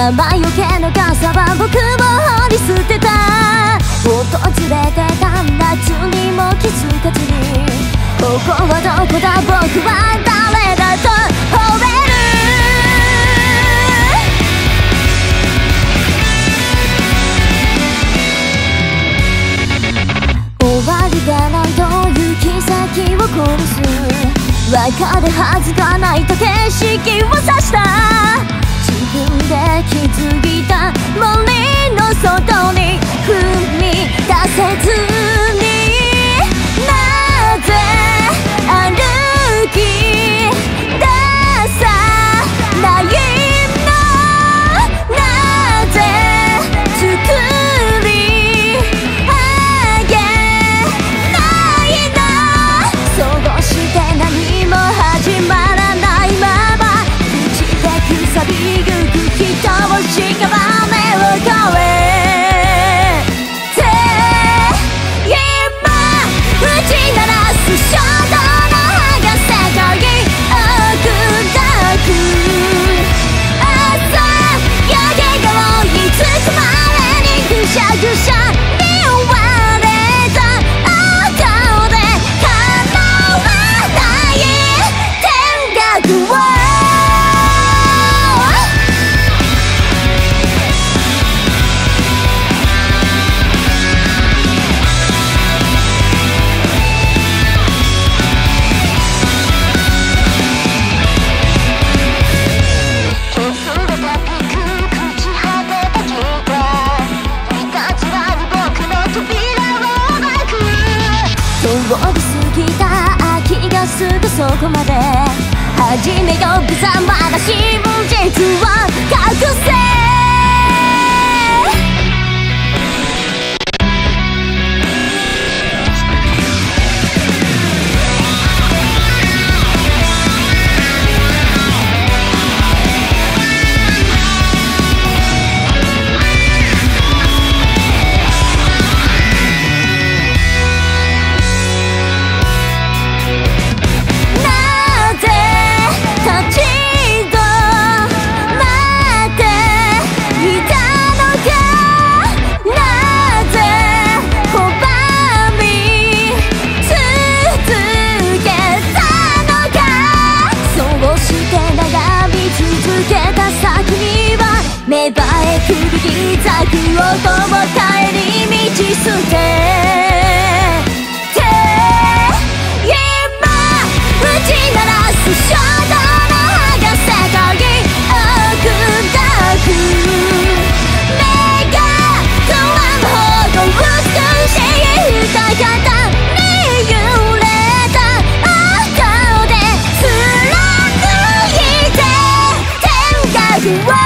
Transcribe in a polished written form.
雨よけの傘は僕も放り捨てた。訪れてた夏にも気づかずに、ここはどこだ僕は誰だと吠える。終わりがないと行き先を殺す、分かるはずがないと景色を指した。自分で気づいた森の外に踏み出せずに、なぜ歩き出さないの、なぜ作り上げないの。そうして何も始まらないまま朽ちて腐りゆく人を屍を越えて、今打ち鳴らす衝動の葉が世界奥深く、朝焼け顔に包まれにぐしゃぐしゃに追われた音で叶わない天国を通り過ぎた秋がすぐそこまで、始めよう貴様が真実を隠せ。芽生えくるギザグを帰り道捨てて、今打ち鳴らす衝動の葉が世界奥深く、目がくらむほど美しい二方に揺れた音で貫いて天国を